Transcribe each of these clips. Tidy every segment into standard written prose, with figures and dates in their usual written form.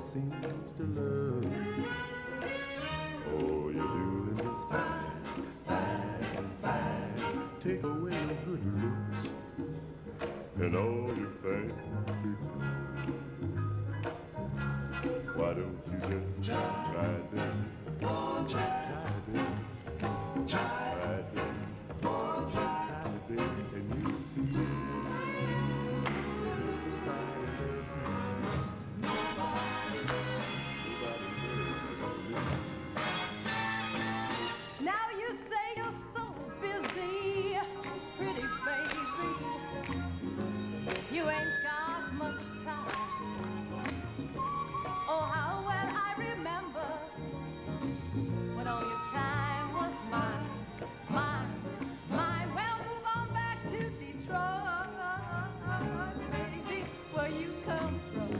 seems to love you. Oh, you're doing just fine, fine, fine. Take away your good looks and all your fancy. Why don't you just try it, baby? Try it, baby. Try it, baby. Try it, baby, and you'll see. Now you say you're so busy, pretty baby. You ain't got much time. Oh, how well I remember when all your time was mine, mine, mine. Well, move on back to Detroit, baby, where you come from.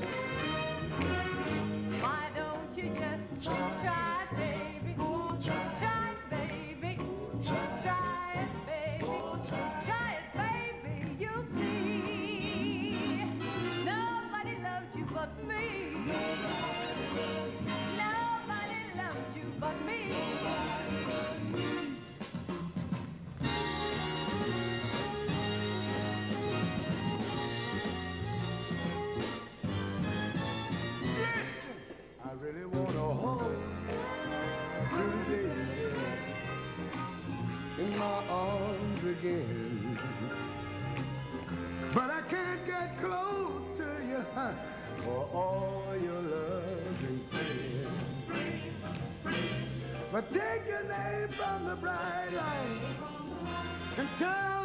Why don't you just try it, baby? Try it, baby. Try it, baby. Try it, baby. You'll see. Nobody loved you but me. Nobody loved you but me. I really want to hold pretty baby in my arms again, but I can't get close to you for all your loving friends. But take your name from the bright lights and turn